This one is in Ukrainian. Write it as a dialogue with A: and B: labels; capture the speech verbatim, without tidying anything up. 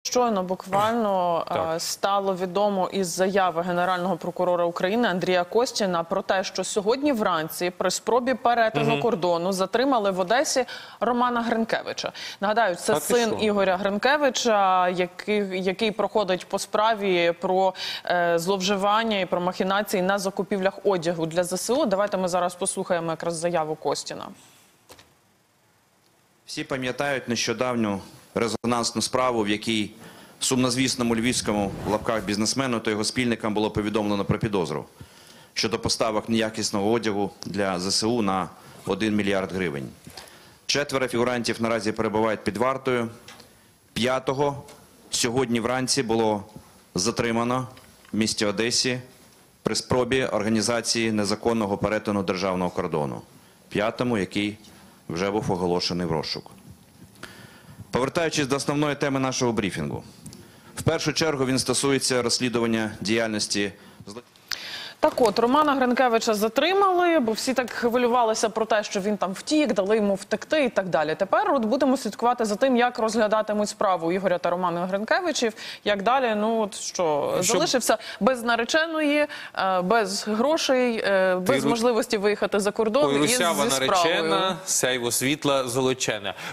A: Щойно буквально
B: Так.
A: стало відомо із заяви Генерального прокурора України Андрія Костіна про те, що сьогодні вранці при спробі перетину
B: Угу.
A: кордону затримали в Одесі Романа Гринкевича. Нагадаю, це
B: А ти
A: син
B: що?
A: Ігоря Гринкевича, який, який проходить по справі про е, зловживання і про махінації на закупівлях одягу для ЗСУ. Давайте ми зараз послухаємо якраз заяву Костіна.
C: Всі пам'ятають нещодавню резонансну справу, в якій сумнозвісному львівському в лапках бізнесмену та його спільникам було повідомлено про підозру щодо поставок неякісного одягу для ЗСУ на один мільярд гривень. Четверо фігурантів наразі перебувають під вартою. П'ятого сьогодні вранці було затримано в місті Одесі при спробі організації незаконного перетину державного кордону. П'ятому, який вже був оголошений в розшук. Повертаючись до основної теми нашого брифінгу. В першу чергу він стосується розслідування діяльності злочинців.
A: Так от, Романа Гринкевича затримали, бо всі так хвилювалися про те, що він там втік, дали йому втекти і так далі. Тепер от будемо слідкувати за тим, як розглядатимуть справу Ігоря та Романа Гринкевичів, як далі, ну от що,
B: Щоб...
A: залишився без нареченої, без грошей, без
B: Ти...
A: можливості виїхати за кордон
B: Ой,
A: із зі
B: русява
A: справою.
B: наречена, сяйво світла золочене.